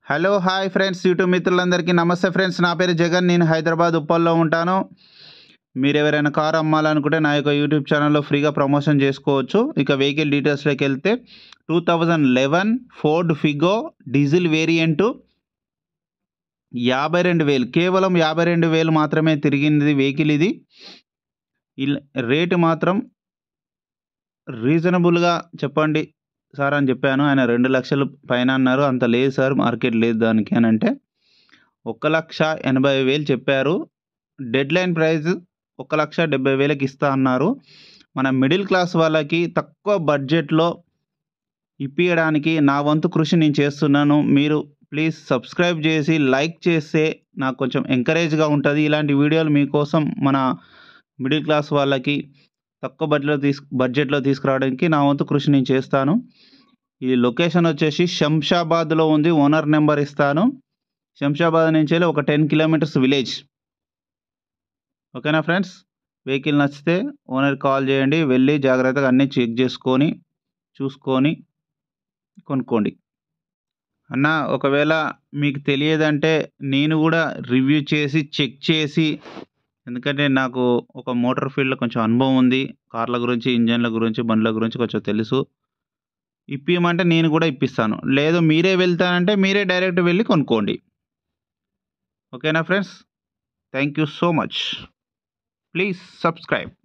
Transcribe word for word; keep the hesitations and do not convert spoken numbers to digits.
Hello hi friends, YouTube మిత్రులందరికీ నమస్తే friends. నా పేరు జగన్, నేను హైదరాబాద్ ఉప్పల్లో ఉంటాను. మీరు ఎవరైనా కార్ అమ్మాలనుకుంటే నా యొక్క యూట్యూబ్ ఛానల్లో ఫ్రీగా ప్రమోషన్ చేసుకోవచ్చు. ఇక వెహికల్ డీటెయిల్స్లోకి వెళ్తే two thousand eleven Ford Figo diesel variant యాభై రెండు వేలు కేవలం యాభై రెండు వేలు మాత్రమే తిరిగింది వెహికల్. ఇది రేటు మాత్రం రీజనబుల్గా చెప్పండి సార్ అని చెప్పాను. ఆయన రెండు లక్షలు పైన అన్నారు. అంత లేదు సార్, మార్కెట్ లేదు దానికి అని అంటే ఒక లక్ష ఎనభై వేలు చెప్పారు. డెడ్ లైన్ ప్రైస్ ఒక లక్ష డెబ్బై వేలకి ఇస్తా అన్నారు. మన మిడిల్ క్లాస్ వాళ్ళకి తక్కువ బడ్జెట్లో ఇప్పించడానికి నా వంతు కృషి నేను చేస్తున్నాను. మీరు ప్లీజ్ సబ్స్క్రైబ్ చేసి లైక్ చేస్తే నాకు కొంచెం ఎంకరేజ్గా ఉంటుంది. ఇలాంటి వీడియోలు మీకోసం మన మిడిల్ క్లాస్ వాళ్ళకి తక్కువ బడ్జెట్లో తీసు బడ్జెట్లో తీసుకురావడానికి నా వంతు కృషి నేను చేస్తాను. ఈ లొకేషన్ వచ్చేసి శంషాబాద్లో ఉంది. ఓనర్ నెంబర్ ఇస్తాను. శంషాబాద్ నుంచి వెళ్ళి ఒక టెన్ కిలోమీటర్స్ విలేజ్. ఓకేనా ఫ్రెండ్స్? వెహికల్ నచ్చితే ఓనర్ కాల్ చేయండి. వెళ్ళి జాగ్రత్తగా అన్నీ చెక్ చేసుకొని చూసుకొని కొనుక్కోండి. అన్న, ఒకవేళ మీకు తెలియదంటే నేను కూడా రివ్యూ చేసి చెక్ చేసి, ఎందుకంటే నాకు ఒక మోటార్ ఫీల్డ్లో కొంచెం అనుభవం ఉంది. కార్ల గురించి, ఇంజన్ల గురించి, బండ్ల గురించి కొంచెం తెలుసు. ఇప్పియమంటే నేను కూడా ఇప్పిస్తాను. లేదు మీరే వెళ్తానంటే మీరే డైరెక్ట్ వెళ్ళి కొనుక్కోండి. ఓకేనా friends? Thank you so much. Please subscribe.